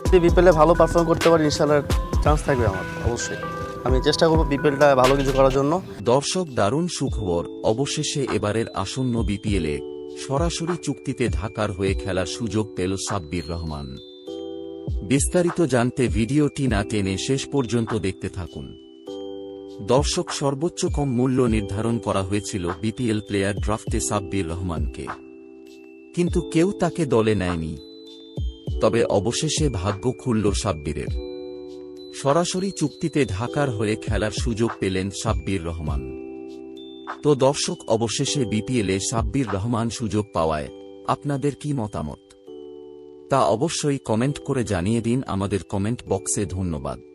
যদি বিপিএলে ভালো পারফর্ম করতে পারি ইনশাআল্লাহ চান্স থাকবে আমার অবশ্যই। আমি চেষ্টা করব বিপিএলটা ভালো কিছু করার জন্য। দর্শক, দারুণ সুখবর, অবশেষে এবারের আসন্ন বিপিএলে সরাসরি চুক্তিতে ঢাকার হয়ে খেলার সুযোগ পেল সাব্বির রহমান। বিস্তারিত জানতে ভিডিওটি না টেনে শেষ পর্যন্ত দেখতে থাকুন। দর্শক, সর্বোচ্চ কম মূল্য নির্ধারণ করা হয়েছিল বিপিএল প্লেয়ার ড্রাফটে সাব্বির রহমানকে, কিন্তু কেউ তাকে দলে নেয়নি। তবে অবশেষে ভাগ্য খুলল সাব্বিরের। সরাসরি চুক্তিতে ঢাকার হয়ে খেলার সুযোগ পেলেন সাব্বির রহমান। তো দর্শক, অবশেষে বিপিএলে সাব্বির রহমান সুযোগ পাওয়ায় আপনাদের কি মতামত তা অবশ্যই কমেন্ট করে জানিয়ে দিন আমাদের কমেন্ট বক্সে। ধন্যবাদ।